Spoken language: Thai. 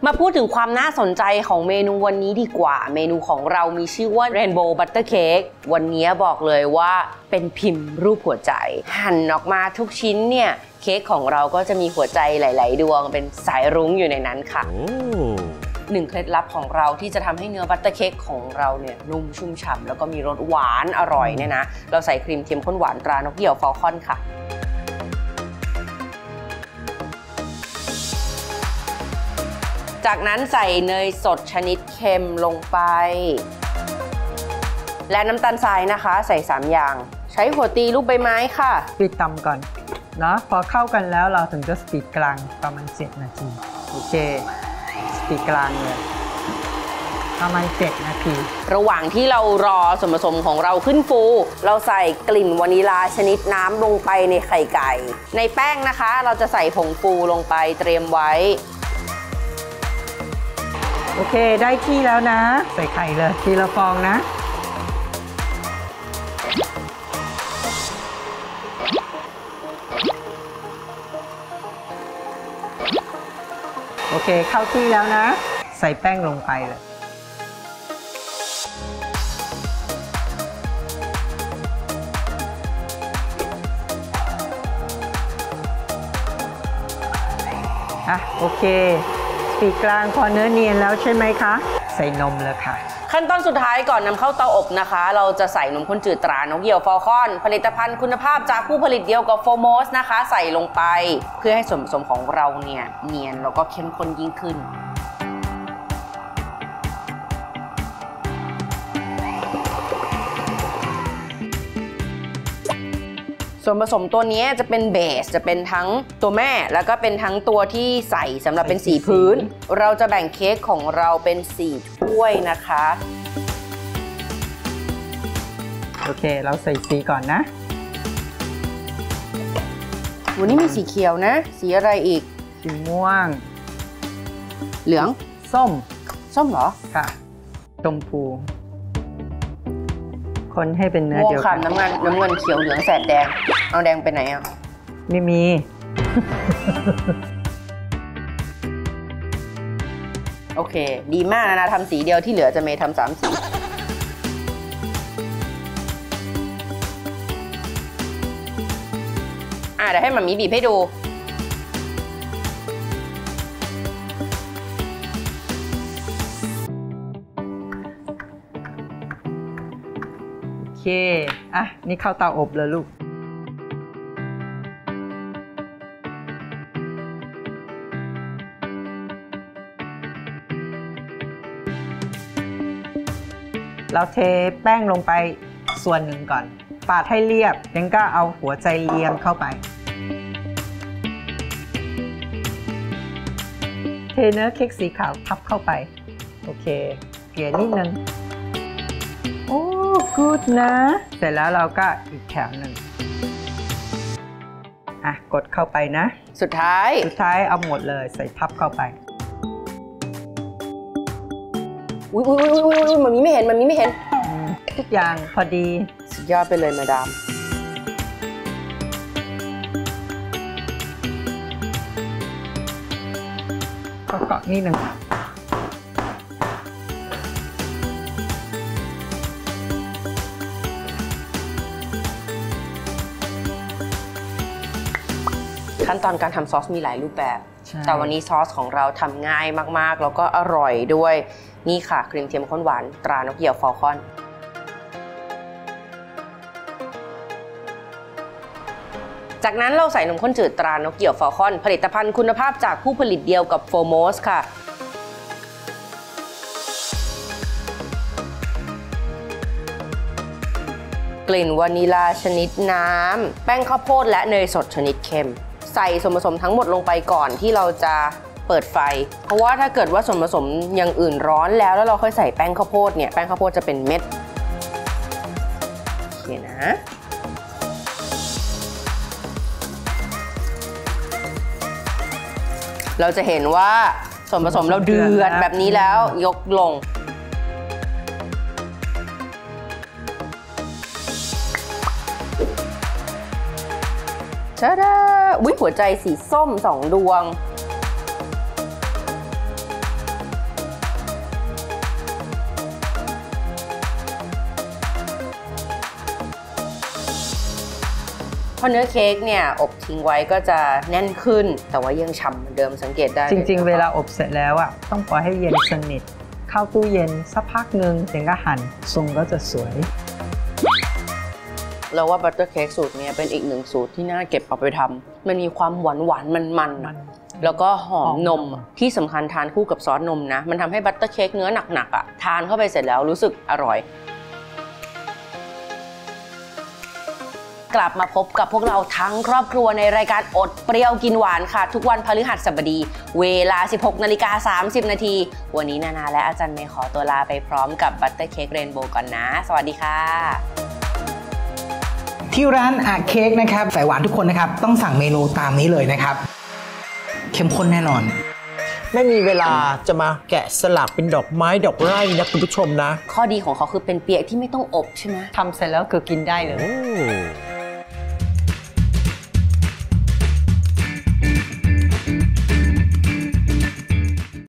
มาพูดถึงความน่าสนใจของเมนูวันนี้ดีกว่าเมนูของเรามีชื่อว่า Rainbow Butter Cake วันนี้บอกเลยว่าเป็นพิมพ์รูปหัวใจหั่นออกมาทุกชิ้นเนี่ยเค้กของเราก็จะมีหัวใจหลายๆดวงเป็นสายรุ้งอยู่ในนั้นค่ะหนึ่งเคล็ดลับของเราที่จะทำให้เนื้อบัตเตอร์เค้กของเราเนี่ยนุ่มชุ่มฉ่ำแล้วก็มีรสหวานอร่อยเนี่ยนะเราใส่ครีมเทียมข้นหวานตรานกเหยี่ยวฟอลคอนค่ะจากนั้นใส่เนยสดชนิดเค็มลงไปและน้ำตาลทรายนะคะใส่3อย่างใช้หัวตีลูกใบไม้ค่ะปิดต่ำก่อนนะพอเข้ากันแล้วเราถึงจะสปีดกลางประมาณ7 นาทีโอเคสปีดกลางเลยประมาณ7 นาทีระหว่างที่เรารอส่วนผสมของเราขึ้นฟูเราใส่กลิ่นวานิลาชนิดน้ำลงไปในไข่ไก่ในแป้งนะคะเราจะใส่ผงฟูลงไปเตรียมไว้โอเคได้ที่แล้วนะใส่ไข่เลยทีละฟองนะโอเคเข้าที่แล้วนะใส่แป้งลงไปเลยโอเคปีกกลางพอเนื้อเนียนแล้วใช่ไหมคะใส่นมเลยค่ะขั้นตอนสุดท้ายก่อนนำเข้าเตาอบนะคะเราจะใส่นมข้นจืดตรานกเหยี่ยวฟอลคอนผลิตภัณฑ์คุณภาพจากผู้ผลิตเดียวกับโฟโมสนะคะใส่ลงไปเพื่อให้ส่วนผสมของเราเนี่ยเนียนแล้วก็เข้มข้นยิ่งขึ้นส่วนผสมตัวนี้จะเป็นเบสจะเป็นทั้งตัวแม่แล้วก็เป็นทั้งตัวที่ใส่สำหรับเป็นสีพื้นเราจะแบ่งเค้กของเราเป็น4 ถ้วยนะคะโอเคเราใส่สีก่อนนะวันนี้มีสีเขียวนะสีอะไรอีกสีม่วงเหลืองส้มเหรอค่ะชมพูคนให้เป็นเนื้อเดียวกันน้ำเงินเขียวเหลืองแสดแดงเอาแดงไปไหนอ่ะไม่มีโอเคดีมากนะทำสีเดียวที่เหลือจะเมย์ทำ3 สีเดี๋ยวให้มัมมี่บีบให้ดูโอเคนี่เข้าเตาอบเลยลูกเราเทแป้งลงไปส่วนหนึ่งก่อนปาดให้เรียบยังก็เอาหัวใจเรียงเข้าไปเทเนื้อเค้กสีขาวทับเข้าไปโอเคเกลี่ยนิดนึงโอ้กูดนะเสร็จแล้วเราก็อีกแถวหนึ่งกดเข้าไปนะสุดท้ายเอาหมดเลยใส่ทับเข้าไปอุ้ยมันไม่เห็นทุกอย่างพอดีสุดยอดไปเลยมาดามก็เกาะนิดนึงขั้นตอนการทำซอสมีหลายรูปแบบแต่วันนี้ซอสของเราทำง่ายมากๆแล้วก็อร่อยด้วยนี่ค่ะครีมเทียมข้นหวานตรานกเหยี่ยวฟอลคอนจากนั้นเราใส่นมข้นจืดตรานกเหยี่ยวฟอลคอนผลิตภัณฑ์คุณภาพจากผู้ผลิตเดียวกับโฟโมสค่ะกลิ่นวานิลาชนิดน้ำแป้งข้าวโพดและเนยสดชนิดเค็มใส่ส่วนผสมทั้งหมดลงไปก่อนที่เราจะเปิดไฟเพราะว่าถ้าเกิดว่าส่วนผสมอย่างอื่นร้อนแล้วเราค่อยใส่แป้งข้าวโพดเนี่ยแป้งข้าวโพดจะเป็นเม็ดโอเคนะเราจะเห็นว่าส่วนผสมเราเดือดแบบนี้แล้วยกลงชาดาหัวใจสีส้ม2 ดวงเพราะเนื้อเค้กเนี่ยอบทิ้งไว้ก็จะแน่นขึ้นแต่ว่ายังฉ่ำเหมือนเดิมสังเกตได้จริงๆเวลาอบเสร็จแล้วอ่ะต้องปล่อยให้เย็นสนิทเข้าตู้เย็นสักพักหนึ่งถึงก็หั่นทรงก็จะสวยเราว่าบัตเตอร์เค้กสูตรนี้เป็นอีกหนึ่งสูตรที่น่าเก็บเอาไปทำมันมีความหวานมันแล้วก็หอมนมที่สำคัญทานคู่กับซอสนมนะมันทำให้บัตเตอร์เค้กเนื้อหนักๆอ่ะทานเข้าไปเสร็จแล้วรู้สึกอร่อยกลับมาพบกับพวกเราทั้งครอบครัวในรายการอดเปรี้ยวกินหวานค่ะทุกวันพฤหัสบดีเวลา 16:30 น.วันนี้นานาและอาจารย์เมย์ขอตัวลาไปพร้อมกับบัตเตอร์เค้กเรนโบว์ก่อนนะสวัสดีค่ะที่ร้านอาเค้กนะครับสายหวานทุกคนนะครับต้องสั่งเมนูตามนี้เลยนะครับเข้มข้นแน่นอนไม่มีเวลาจะมาแกะสลักเป็นดอกไม้ดอกไร่นะคุณผู้ชมนะข้อดีของเขาคือเป็นเปียกที่ไม่ต้องอบใช่ไหมทำเสร็จแล้วคือกินได้เลย